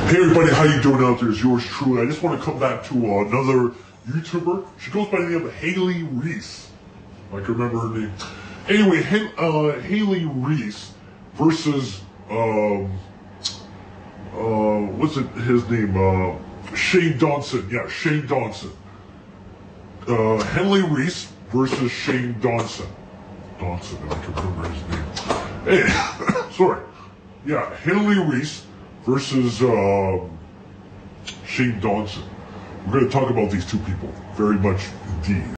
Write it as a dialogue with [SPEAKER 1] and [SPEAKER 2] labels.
[SPEAKER 1] Hey everybody, how you doing out there? It's yours truly. I just want to come back to another YouTuber. She goes by the name of Hailey Reese. I can remember her name. Anyway, Hailey Reese versus what's his name? Shane Dawson. Yeah, Shane Dawson. Hailey Reese versus Shane Dawson. Dawson, I can remember his name. Hey, sorry. Yeah, Hailey Reese versus Shane Dawson. We're going to talk about these two people very much indeed.